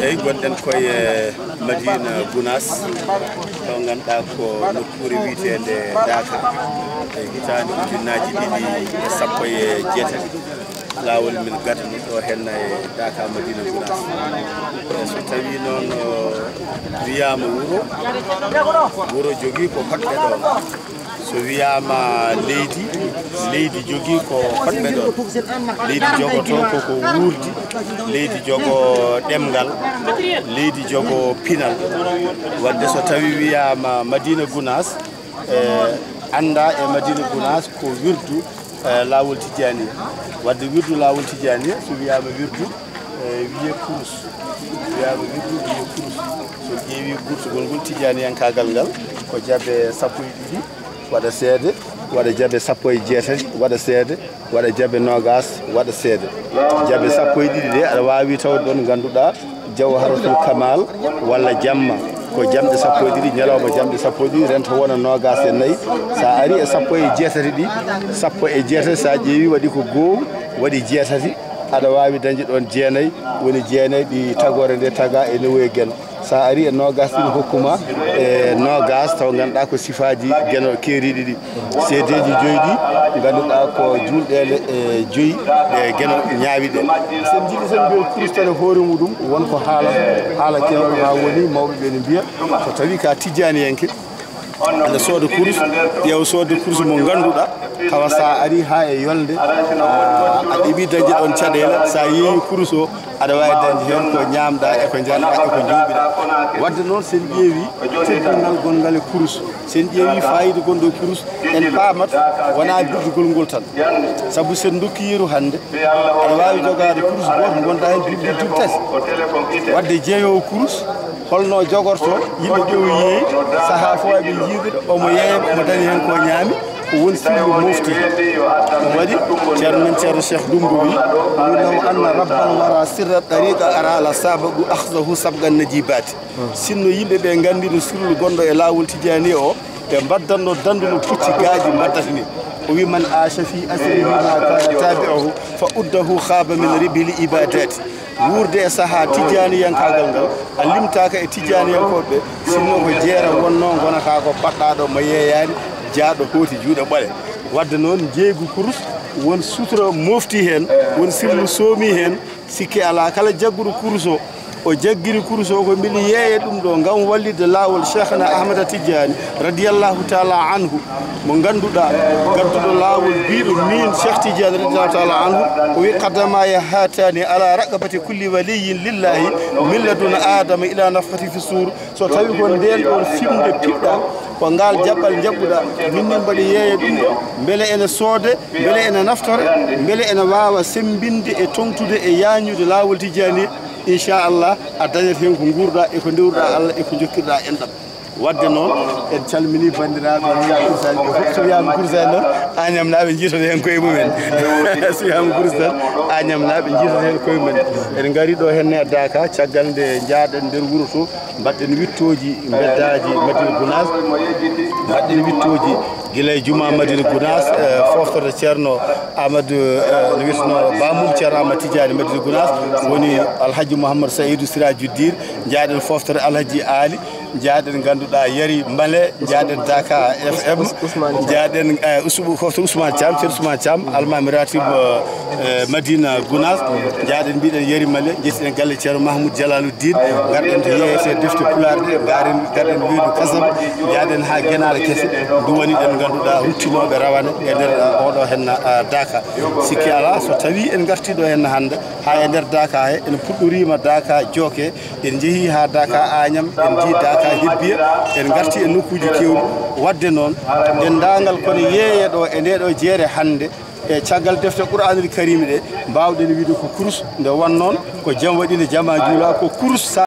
eyi gonɗen koye Madina Gounass ɗo ganduɗa ko nokkure witede Daka e hitande ujunnaji ɗiɗi e sappo e jeetati lawol min gadani ɗo henna e Daka Madina Gounass so tawi noon wiyama wuro jogui ko hoɗɓe ɗon so wiyama leydi jogui ko hoɗɓe ɗon leydi jogoto koko wuurdi leydi jogo ɗemgal leydi jogo pinal wadde so tawi wiyama Madina Gounass anda e Madina Gounass ko wirdu lawol Tidiani wadde wirdu lawol Tidiani so wiyama wirdu wiye kurus wiyama wirdu wiye kurus so ƴeewi gurtugol ngol Tidiani yankagal ngal ko jabbe sappo e ɗiɗi waɗa seede waɗa jabbe sappo e jeetati waɗa seede waɗa jabbe nogas waɗa seede jabbe sappo e ɗiɗi de aɗa wawi tawde ɗon ganduɗa Jawharatul Kamal walla jamma ko jamɗe sappo e ɗiɗi ñalawma jamɗe sappo e ɗiɗi renta wona nogas e nayyi sa ari e sappo e jeetati ɗi sappo e jeetati sa ƴeewi waɗi ko goho waɗi jeetati aɗa wawi dañde ɗon jeenayyi woni jeenayyi ɗi tagore nde taga e newoye gueno sa ari e nogas ɗin hokkuma e nogas taw ganduɗa ko sifaji gueno keeriɗi ɗi seedeji joyyi ɗi ganduɗa ko julɗele e joyyi e gueno ñaawi ɗe sen jiiɗi tan mbiyo kurustane hoore muɗum wonko haala kewɗo ha woni mawɓe ɓe ne mbiya so tawi ka tijjaniyenke ene sooda kurus ƴeew sodde kurus mo ganduɗa tawa sa ari ha e yolde a ɗeɓi dañde ɗon caɗele sa yeeyi kurus o aɗa wawi dañde hen ko ñamɗa e ko jalɗa e ko jomɓiɗa wadde noon sen ƴeewi teddingal gongal e kurus sen ƴeewi fayida gonɗo kurus en pamat wona birdugol ngol tan saabu sen dokki yeeru hande aɗa wawi jogade kurus goto gonɗa hen duuɓi duuɓi tati wadde jeeyowo kurus holno jogorto yimɓe ƴeew yeeyi saaha fo eɓe jiiɗiɗo omo yeeya omo dañi hen ko ñaami ko woni sirru mofti ɗum waɗi ceerno men ceerno Cheikh Dumbo wi law anna rabbal wara sirra tariqa arala sababu akhdahu sabgan najibati sinno yimɓe ɓe gandino sirru gonɗo e lawol Tidiani o ɓe baddanno danduno pucci gaaji baddata ni o wi man aasha fi asrihi ma kana tabi'uhu fa uddahu khaba min ribil ibadati wurde e saaha Tidiani yankagal ngal a limtaka e Tidiani yankoɓe sinno ko jeera wonno gonata ko baɗɗaɗo mo yeeyani jaaɗo hooti juuɗe ɓole wadde noon jeeygu kurus won sutura mofti hen won sirlu soomi hen sikki ala kala jagguɗo kurus o jaggiri kurus o ko mbili yeeye ɗum ɗo ngam wallide lawol Cheikhna Ahmada Tidiani radiyallahu taala anhu mo ganduɗa gadduɗo lawol biɗo min Cheikh Tidiani radiyallahu taala anhu o wi qadama ya hatani ala raqabati kulli waliyin lillahi min laduna adama ila nafkhati fi sur so tawi ko nden ɗon fimde piɗɗa ko ngal jaɓɓal jabbuɗa minni mbaɗi yeeye ɗum beele ene soode beele ene naftore beele ene wawa sembinde e tongtude e yañude lawol Tidiani inchallah a dañat hen ko gurɗa e ko dewruɗa Allah e ko jokkirɗa enɗam wadde noon en calmini bandiraɓe kursaji ɓe fof so wiyama kursani noon Agnam-naɓe jiitoto hen koye mumen so wiyama kurs tan Agnam-naɓe jiitoto hen koye mumen en gari ɗo henne Daka caggal nde jaaɗen nder wuuro to mbaɗɗen wittoji beddaji Madina Gounass mbaɗɗen wittoji guila juma Madina Gounass foftorde ceerno Amadou no wiyeteno bamum ceerno Amadou Tidiani Madina Gounass woni Alhaji Mouhamadou Saïdou Sirajuddin jaaɗen foftorde Alhaji Ali jaaɗen ganduɗa Yari Male jaaɗen Daka FM jaaɗen foftorde Ousmane Thiam ceerno Ousmane Thiam almami ratib Madina Gounass jaaɗen mbiɗen Yari Male jettiɗen galle ceerno Mahmoud Jalaluddin garɗen to yeyete defte pular ɗe garɗen weedu kasam jaaɗen ha Guenala kese duwaniɗen ganduɗa ruttinoɓe rawane e nder oɗo henna Daka sikki ala so tawi en gartiɗo henna hande ha e nder Daka he en puɗɗorima Daka Dioké en jeehi ha Daka Agnam en jii Daka Hebbiya en garti e nokkuji kewɗi wadde noon dendagal kono yeeye ɗo e ndeɗo jeere hande e caggal defte Qur'anul Karim ɗe mbawɗen wiide ko kurus nde won noon ko jam waɗi nde jama juula ko kurus